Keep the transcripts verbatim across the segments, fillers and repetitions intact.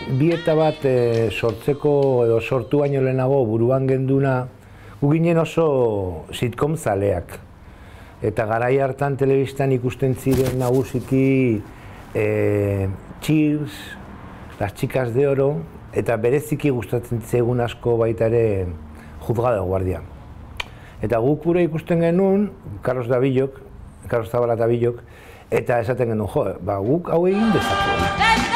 bieta bat sortzeko edo sortu baino lehenago buruan genduna gu ginen oso sitcom zaleak. Eta garai hartan telebistan ikusten ziren nagusiki Cheers, Las Chicas de Oro, eta bereziki gustatzen zegun asko baita ere Juzgado de Guardia. Eta guk gure ikusten genuen, Carlos Davillok, Carlos Zabala Davillok, eta esaten genuen, jo, ba, guk hau egin dezakegu.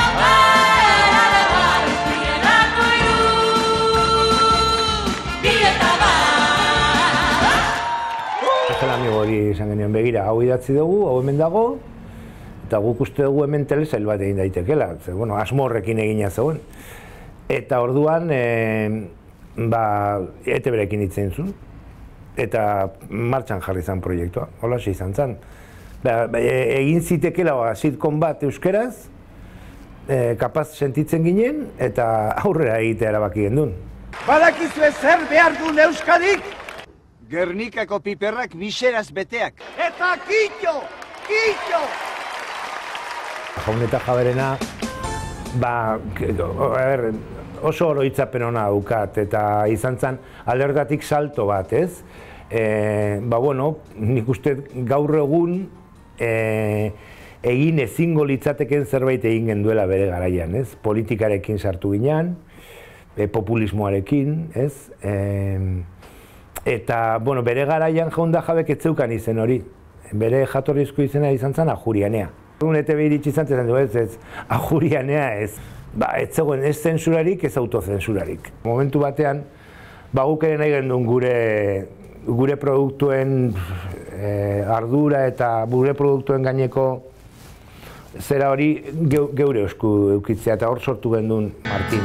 Ezela amigo hori izan genuen begira, hau idatzi dugu, hau hemen dago, eta guk uste dugu hemen telesail bat egin daitekela, ze, bueno, asmo horrekin egina zegoen. Eta orduan, e, ba, E T B-rekin hitzen zuen, eta martxan jarri zen proiektua, hola izan zen. Ba, egin zitekela ba, sitcom bat euskeraz, e, kapaz sentitzen ginen, eta aurrera egitea erabaki gendun. Badakizue zer behar duen Euskadik? Gernikako piperrak miseraz beteak. Eta kitxo! Kitxo! Jaun eta jaberena, ba, a ber, oso oroitzapen hona daukat, eta izan zen aldergatik salto bat, ez? E, ba, bueno, nik uste gaur egun e, egin ezingo litzateken zerbait egin genduela bere garaian, ez? Politikarekin sartu ginean, e, populismoarekin, ez? E, eta, bueno, bere garaian jaunda jabek ez zeukan izen hori. Bere jatorrizko izena izan zen Ajurianea. Un E T B iritsi izan zen du ez, ez, Ajurianea ez. Ba, ez zegoen ez zensurarik, ez autozensurarik. Momentu batean, ba, guk ere nahi gendun gure, gure produktuen e, ardura eta gure produktuen gaineko zera hori geure esku eukitzea, eta hor sortu gendun Martin.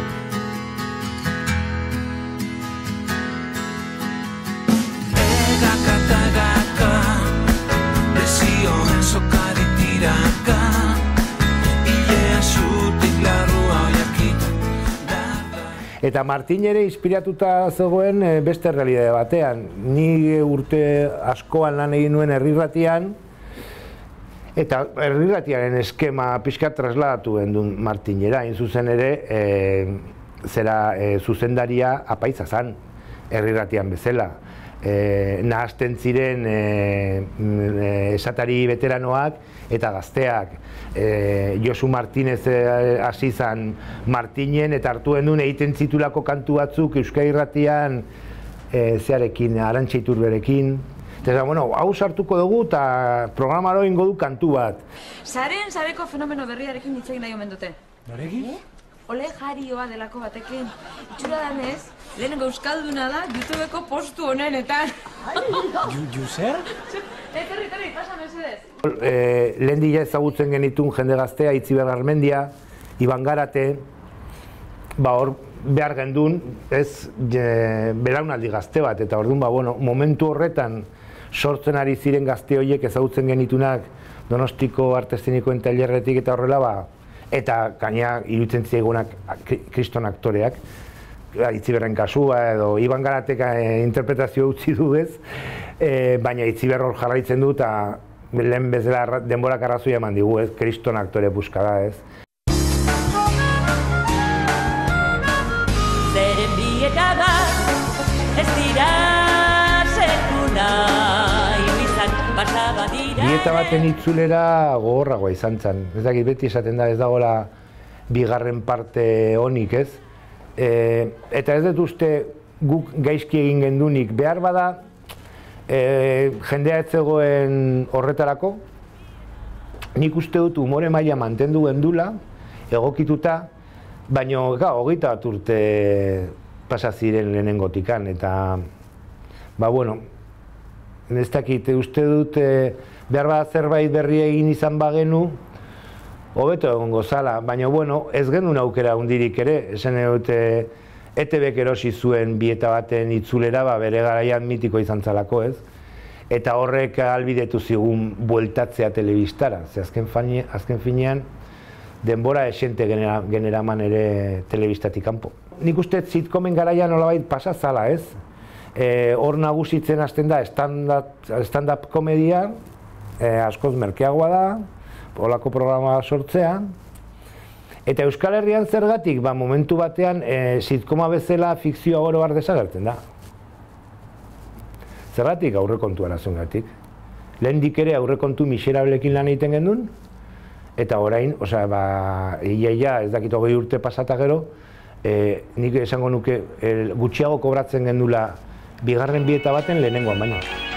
Eta Martin ere inspiratuta zegoen beste errealitate batean. Ni urte askoan lan egin nuen herrirratian, eta herrirratiaren eskema pixka trasladatu gendun Martinera. Hain zuzen ere, e, zera e, zuzendaria apaiza zan, herrirratian bezala. E, nahazten ziren e, e, esatari veteranoak eta gazteak. E, Josu Martinez hasi zan Martinen eta hartu gendun egiten zitulako kantu batzuk Euskal Irratian e, zearekin, Arantxa Iturberekin. Eta, bueno, hau sartuko dugu eta programaro ingo du kantu bat. Sareen sareko fenomeno berriarekin hitz egin nahi omen dute. Norekin? Ole jarioa delako batekin. Itxura danez, lehenengo euskalduna da YouTubeko postu honenetan. Ju zer? Etorri, etorri, pasa mesedez. E, lehen dira ezagutzen genitun jende gaztea, Itziber Garmendia, Iban Garate, ba hor behar gendun, ez, belaunaldi gazte bat, eta orduan, ba, bueno, momentu horretan sortzen ari ziren gazte horiek ezagutzen genitunak Donostiko arte eszenikoen tailerretik eta horrela, ba, eta gaina iruditzen ziegunak kriston aktoreak, Itziberren kasua edo Iban Garatek interpretazio utzi du ez, e, baina Itziber hor jarraitzen du eta lehen bezala denborak arrazoia eman digu ez, kriston aktore buskada ez. Zeren bieta bat ez dira sekuna izan pasaba dira. Bieta baten itzulera gogorragoa izan zen. Ez dakit beti esaten da ez dagoela bigarren parte honik ez. E, eta ez dut uste guk gaizki egin gendunik behar bada e, jendea ez zegoen horretarako. Nik uste dut umore maila mantendu gendula, egokituta, baina hogeita bat urte pasa ziren lehenengotikan eta ba bueno, ez dakit uste dut e, behar bada zerbait berri egin izan bagenu hobeto egongo zala, baina bueno, ez genuen aukera hundirik ere, esan dute E T B-k erosi zuen bieta baten itzulera, ba, bere garaian mitiko izan zalako ez, eta horrek ahalbidetu zigun bueltatzea telebistara, ze azken, fani, azken finean denbora esente genera, generaman ere telebistatik kanpo. Nik uste sitcomen garaian nolabait pasa zala ez, e, hor nagusitzen hasten da stand-up komedia, e, askoz merkeagoa da, holako programa sortzea, Eta Euskal Herrian zergatik, ba, momentu batean, e, sitkoma bezala fikzioa oro har desagertzen da. Zergatik aurrekontu arazoengatik. Lehendik ere aurrekontu miserablekin lan egiten gendun, eta orain, osea, ba, ia-ia, ez dakit hogei urte pasata gero, e, nik esango nuke e, gutxiago kobratzen gendula bigarren bieta baten lehenengoan baino.